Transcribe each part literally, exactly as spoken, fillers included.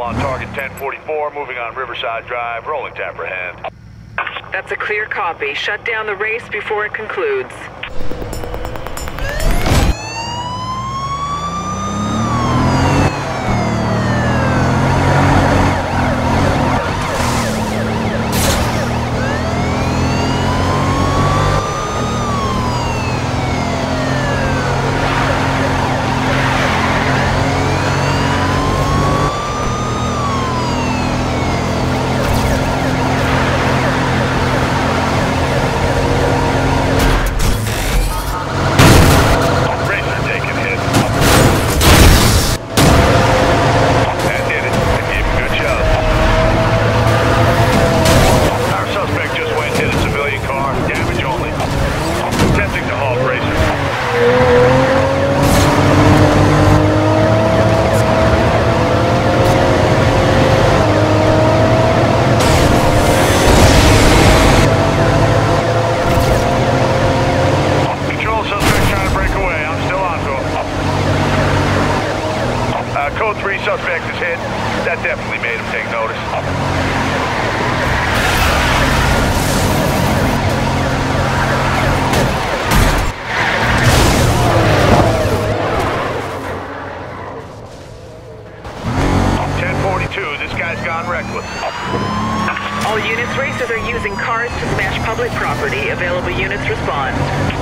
on target ten forty-four, moving on Riverside Drive, rolling tapper hand. That's a clear copy. Shut down the race before it concludes. Code three suspect is hit. That definitely made him take notice. ten forty-two, this guy's gone reckless. All units, racers are using cars to smash public property. Available units respond.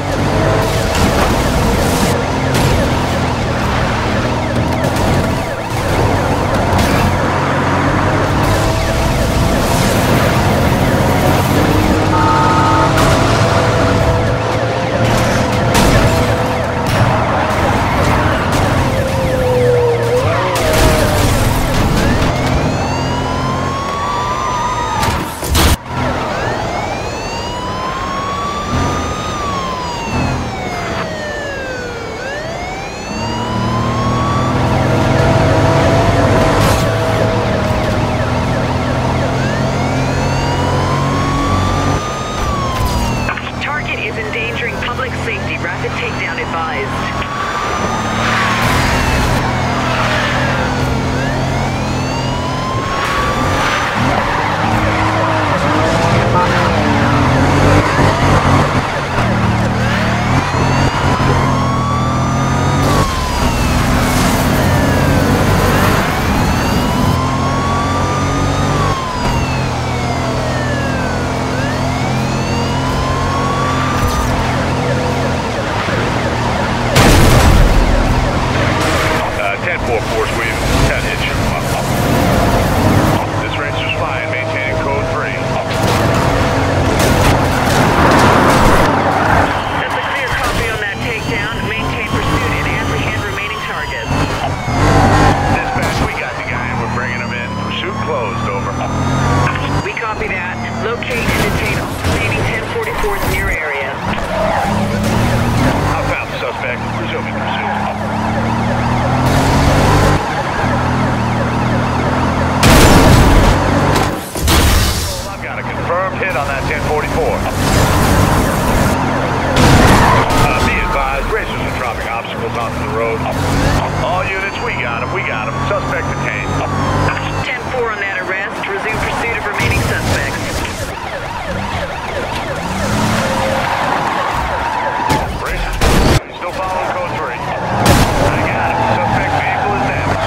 Rapid takedown advised. On that ten forty-four. Uh, be advised, racers are dropping obstacles onto the road. All units, we got him, we got him. Suspect detained. ten four on that arrest. Resume pursuit of remaining suspects. Racers, still following code three. I got him. Suspect vehicle is damaged.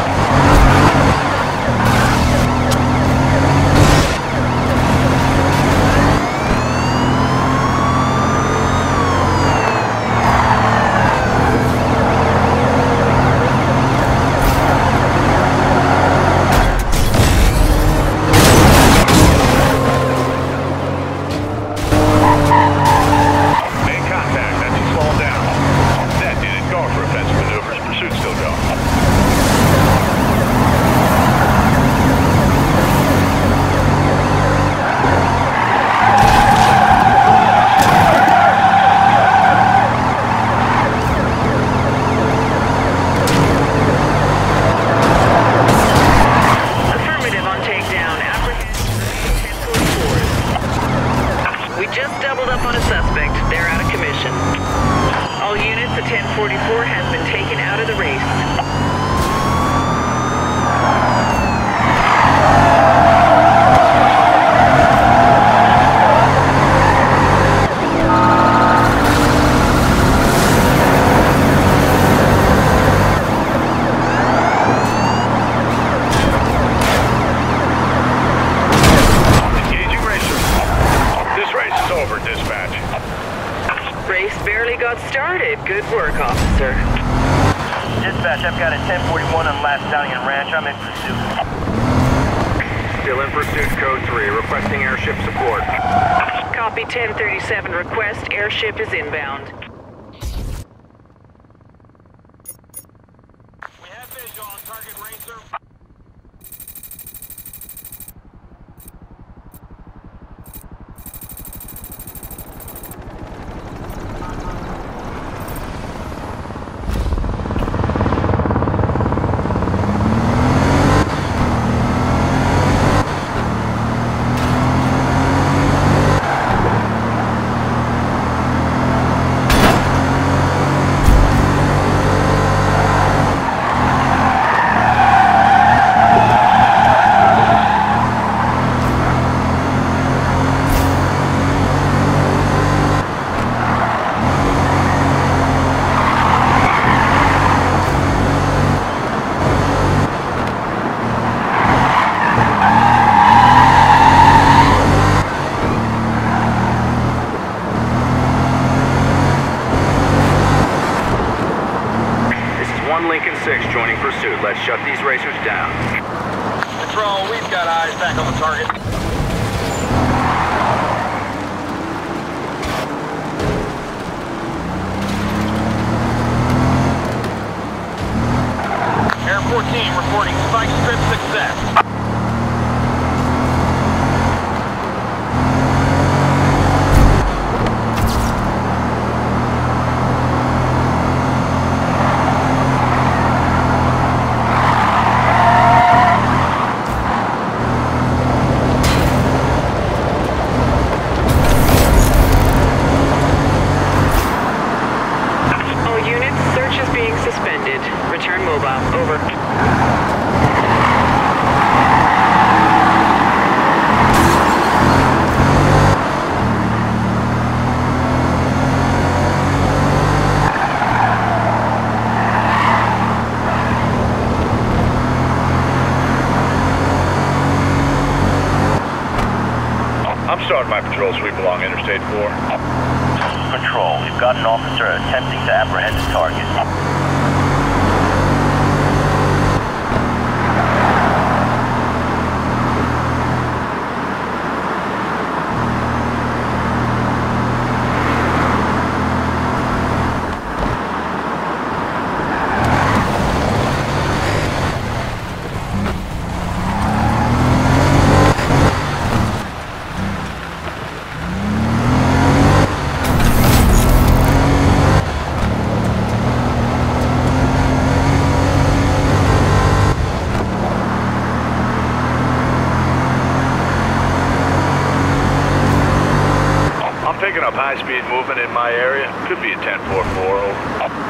ten forty-four has been taken out of the race. got started. Good work, officer. Dispatch, I've got a ten forty-one on Last Stallion Ranch. I'm in pursuit. Still in pursuit, code three, requesting airship support. Copy ten thirty-seven request. Airship is inbound. We have visual on target Racer. Lincoln six joining pursuit. Let's shut these racers down. Control, we've got eyes back on the target. Air fourteen reporting spike strip success. Return mobile. Over. I'm starting my patrol sweep along Interstate four. Control, we've got an officer attempting to apprehend the target. Picking up high-speed movement in my area. Could be a ten four four. Over.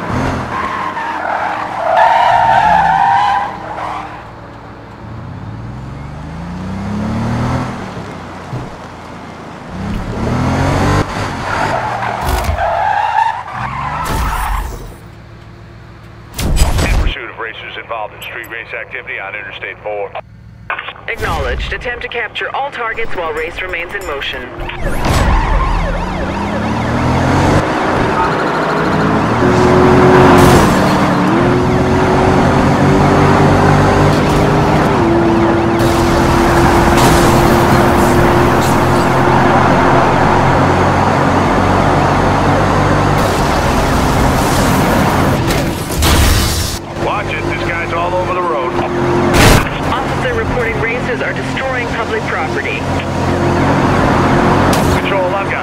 In pursuit of racers involved in street race activity on Interstate four. Acknowledged. Attempt to capture all targets while race remains in motion. Watch it. This guy's all over the road. Officer reporting races are destroying public property. Control, I've got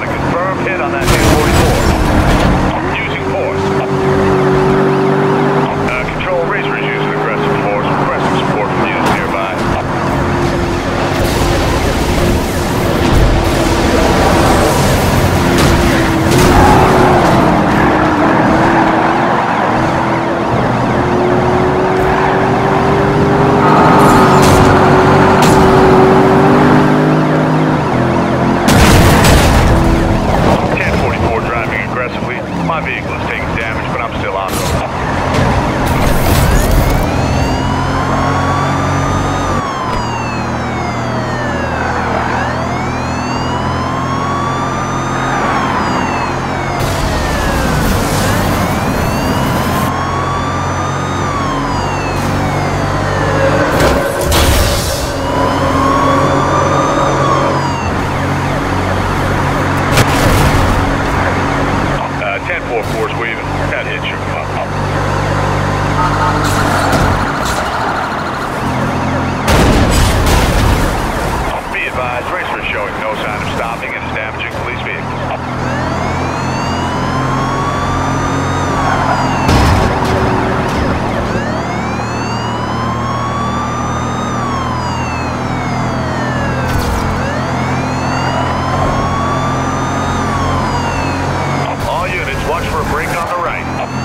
showing no sign of stopping and is damaging police vehicles. All units, watch for a break on the right.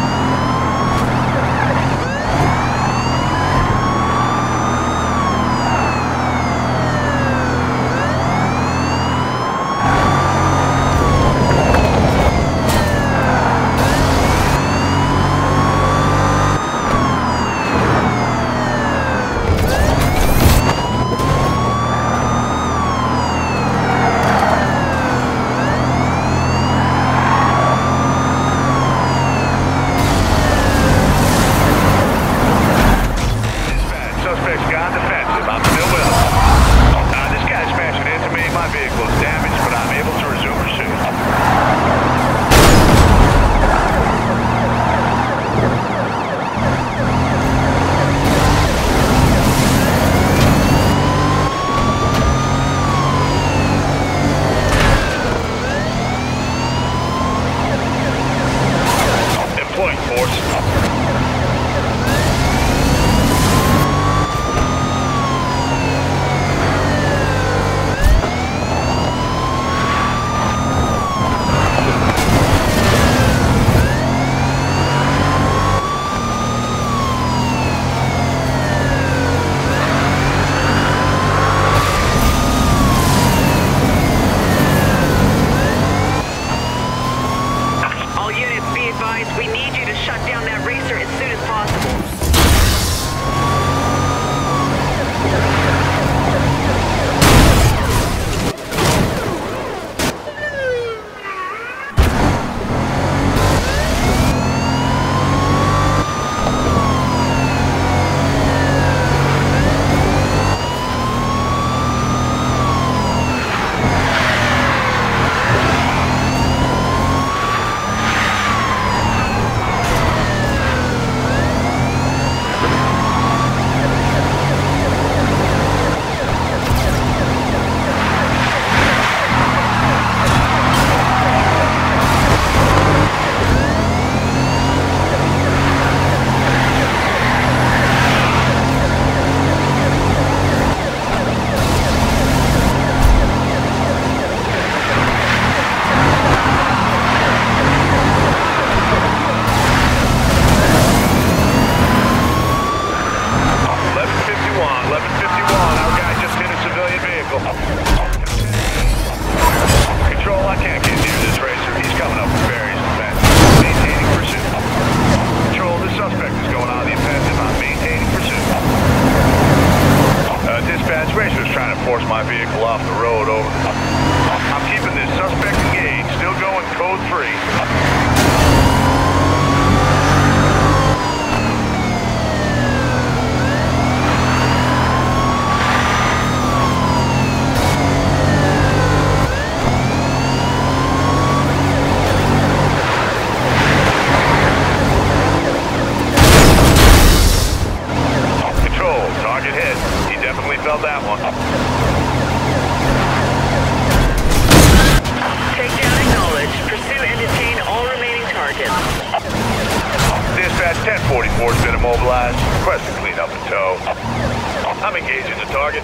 ten forty-four has been immobilized. Requesting cleanup and tow. I'm engaging the target.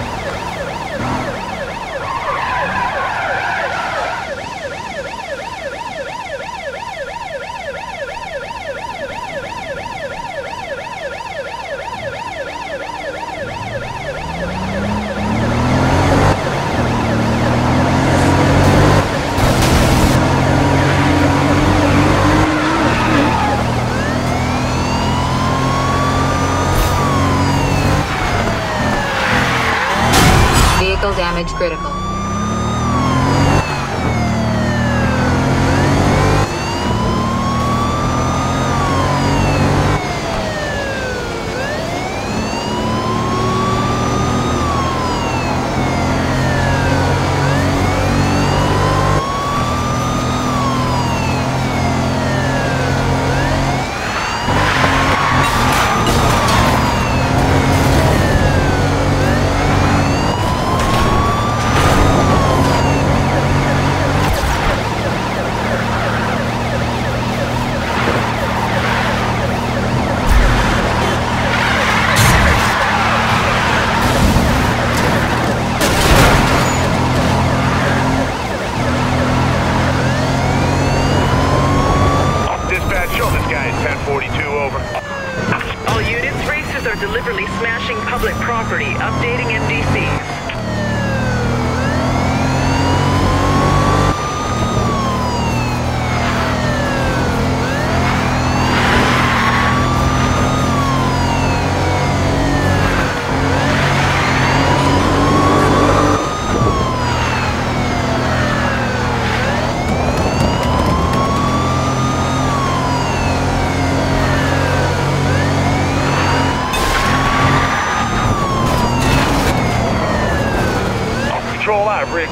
Vehicle damage critical.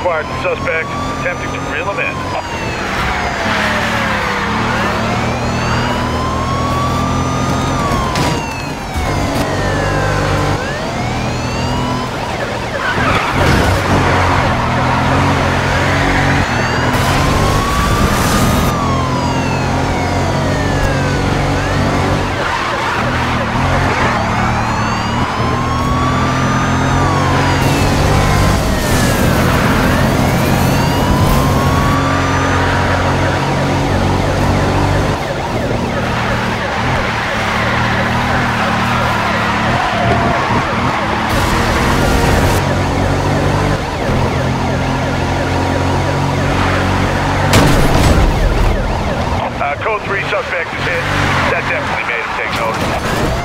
acquired the suspect, attempting to reel him in. Code three suspect is hit. That definitely made him take notice.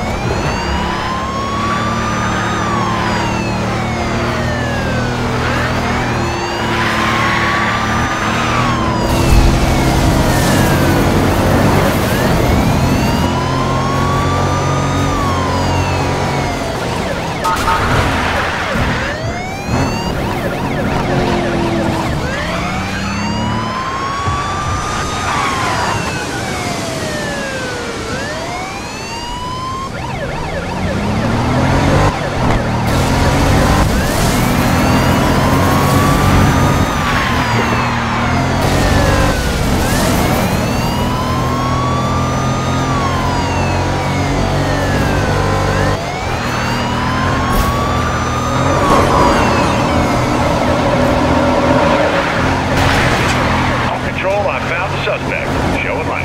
Suspect, showing light.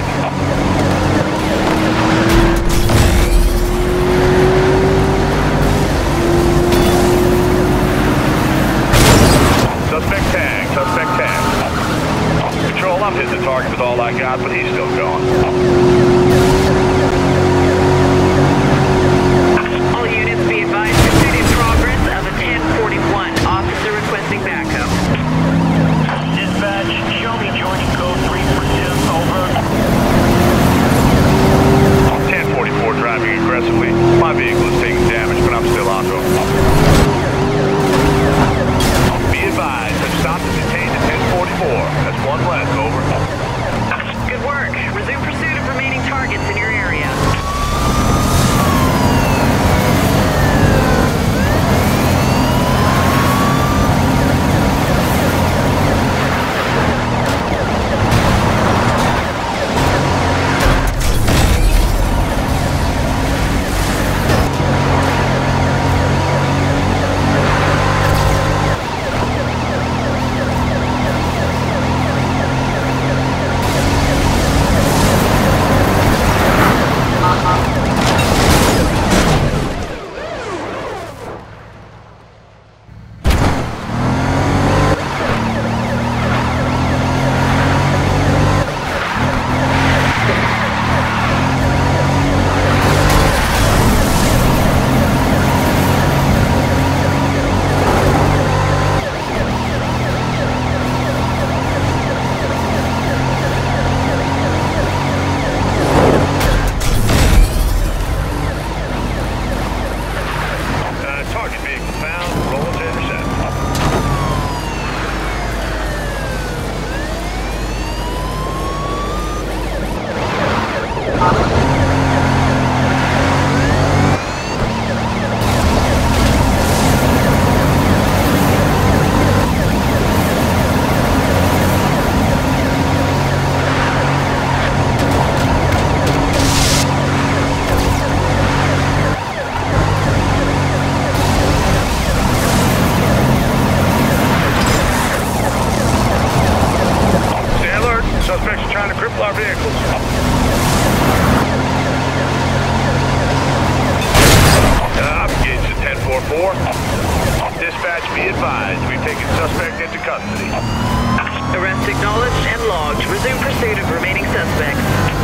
Suspect tag, suspect tag. Control, I'm hitting the target with all I got, but he's still going. All units be advised, pursuit in progress of a ten forty-one. Officer requesting backup. Dispatch, show me joining code three pursuit, over. ten forty-four driving aggressively. My vehicle is taking damage, but I'm still onto him. Be advised, I've stopped and detained at ten forty-four. That's one less, over. Good work. Resume pursuit of remaining targets in your area. Cripple our vehicles. Uh, I'm engaged at ten forty-four. Dispatch, be advised. We've taken suspect into custody. Arrest acknowledged and logged. Resume pursuit of remaining suspects.